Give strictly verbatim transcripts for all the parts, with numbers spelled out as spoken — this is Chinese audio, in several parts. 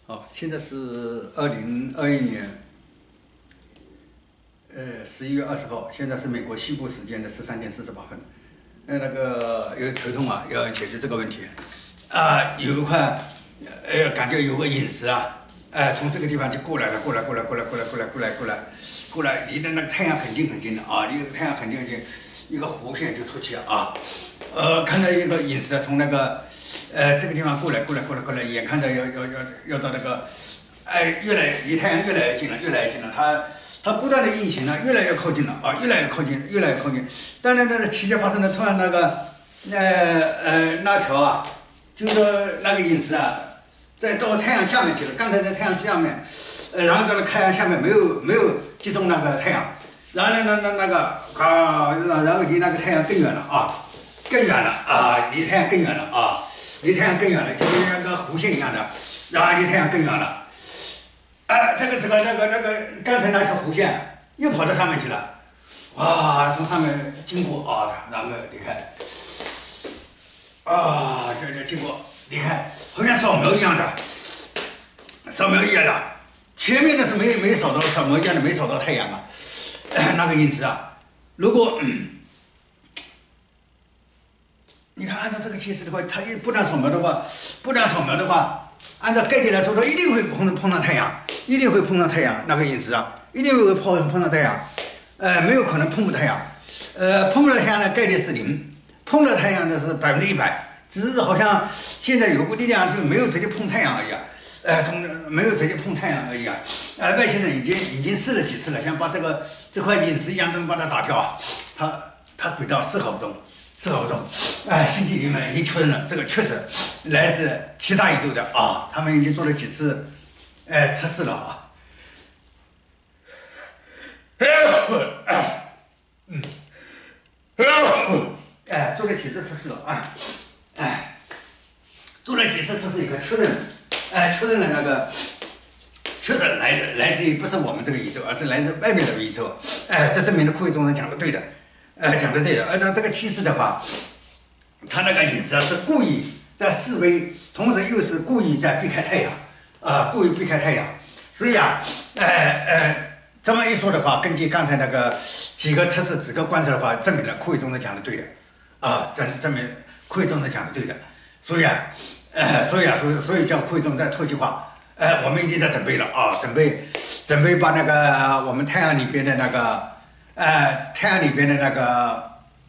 好，现在是二零二一年，呃，十一月二十号，现在是美国西部时间的十三点四十八分。呃，那个有头痛啊，要解决这个问题。啊，有一块，呃，感觉有个陨石啊，呃，从这个地方就过来了，过来，过来，过来，过来，过来，过来，过来，过来，离的那个太阳很近很近的啊，离太阳很近很近，一个弧线就出去啊。呃，看到一个陨石从那个。呃，这个地方过来，过来，过来，过来，眼看着要要要要到那个，哎，越来离太阳越来越近了，越来越近了。它它不断的运行呢，越来越靠近了啊，越来越靠近，越来越靠近。但是那个奇迹发生了，突然那个，呃呃，那条啊，就是那个陨石啊，在到太阳下面去了。刚才在太阳下面，呃，然后到了太阳下面没有没有击中那个太阳，然后呢那那那个啊，然后离那个太阳更远了啊，更远了啊，离太阳更远了啊。离太阳更远了，就跟那个弧线一样的，然后离太阳更远了。啊，这个时候那个那个刚才那条弧线又跑到上面去了，哇，从上面经过啊，然后离开，啊，这这经过离开，好像扫描一样的，扫描一样的，前面的是没没扫到扫描一样的没扫到太阳啊，那个因子啊，如果。嗯你看，按照这个趋势的话，它一不断扫描的话，不断扫描的话，按照概率来说，它一定会碰碰到太阳，一定会碰到太阳那个因子啊，一定会碰碰到太阳，呃，没有可能碰不到太阳，呃，碰不到太阳的概率是零，碰到太阳的是百分之一百，只是好像现在有股力量就没有直接碰太阳而已啊，呃，从没有直接碰太阳而已啊，呃，外星人已经已经试了几次了，想把这个这块陨石一样东西把它打掉啊，它它轨道丝毫不动。丝毫不动，哎，星际里面已经确认了，这个确实来自其他宇宙的啊，他们已经做了几次，哎，测试了啊。嗯，哎，做了几次测试了啊，哎，做了几次测试以后确认，哎，确认了那个，确实来自来自于不是我们这个宇宙，而是来自外面的宇宙，哎，这证明了库伊中人讲的对的。呃，讲的对的，按照这个趋势的话，他那个陨石是故意在示威，同时又是故意在避开太阳，啊、呃，故意避开太阳。所以啊，呃呃，这么一说的话，根据刚才那个几个测试、几个观测的话，证明了库伊中人讲的对的，啊，证证明库伊中人讲的对的。所以啊，呃，所以啊，所以所以叫库伊中人在透气化。呃，我们已经在准备了啊，准备准备把那个我们太阳里边的那个。呃，太阳里边的那个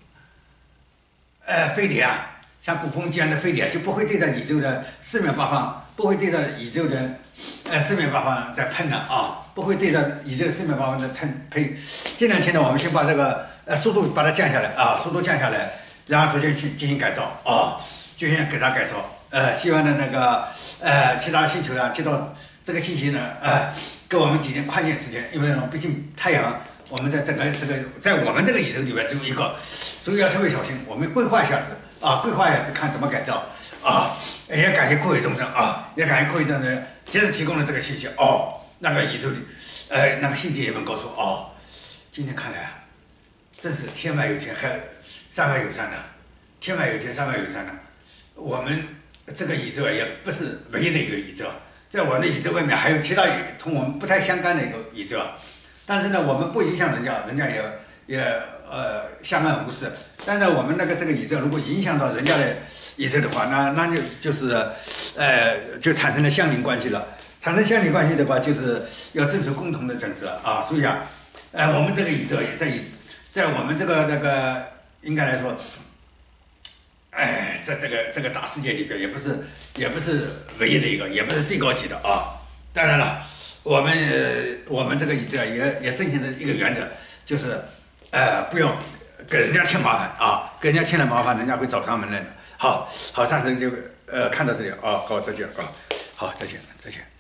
呃飞碟啊，像鼓风机一样的飞碟，就不会对着宇宙的四面八方，不会对着宇宙的呃四面八方在喷的啊，不会对着宇宙四面八方在喷喷。这两天呢，我们先把这个呃速度把它降下来啊，速度降下来，然后逐渐去进行改造啊，进行给它改造。呃，希望呢那个呃其他星球啊接到这个信息呢，呃，给我们几年宽限时间，因为毕竟太阳。我们在这个这个在我们这个宇宙里边只有一个，所以要特别小心。我们规划一下子啊，规划一下子看怎么改造啊。也感谢各位众生啊，也感谢各位众生，接着提供了这个信息哦。那个宇宙里，呃，那个星际也们告诉我哦，今天看来啊，真是天外有天，还山外有山的，天外有天，山外有山的。我们这个宇宙也不是唯一的一个宇宙，在我们的宇宙外面还有其他宇同我们不太相干的一个宇宙。但是呢，我们不影响人家，人家也也呃相安无事。但是我们那个这个宇宙如果影响到人家的宇宙的话，那那就就是呃就产生了相邻关系了。产生相邻关系的话，就是要遵守共同的准则啊。所以啊，呃我们这个宇宙也在在我们这个那个应该来说，哎，在这个这个大世界里边，也不是也不是唯一的一个，也不是最高级的啊。当然了。我们我们这个宇宙也也遵循的一个原则，就是，呃，不要给人家添麻烦啊，给人家添了麻烦，人家会找上门来的。好，好，暂时就呃看到这里啊，好，再见啊，好，再见，再见。